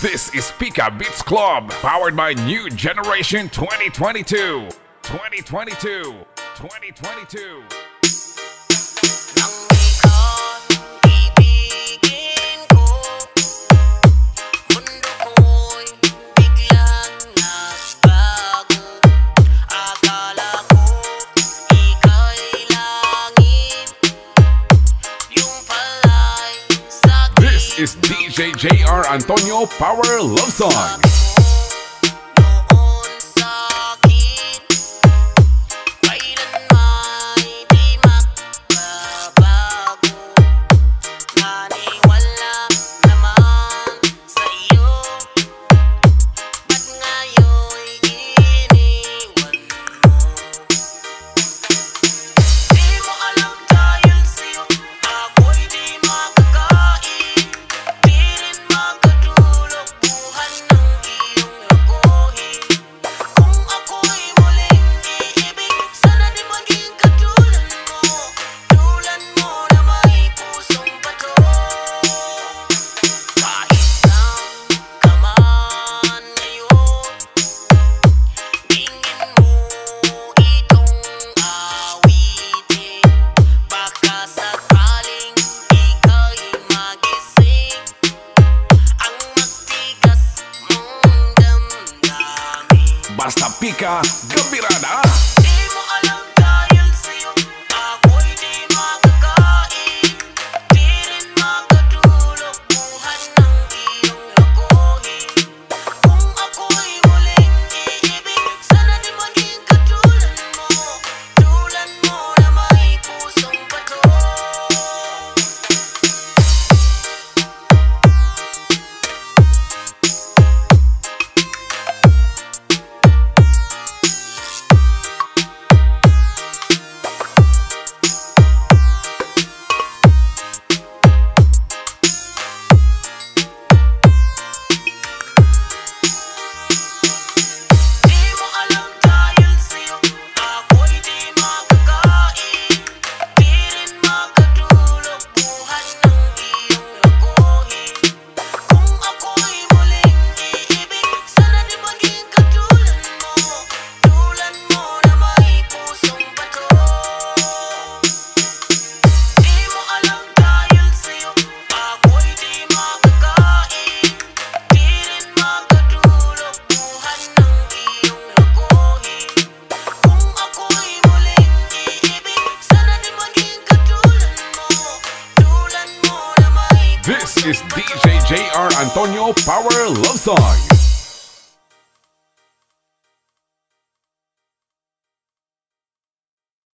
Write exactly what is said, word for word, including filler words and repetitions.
This is Pika Beats Club, powered by New Generation twenty twenty-two. twenty twenty-two. twenty twenty-two. This is D J J R Antonio Power Love Song. Basta Pika, gembira na! This is D J J R Antonio Power Love Song.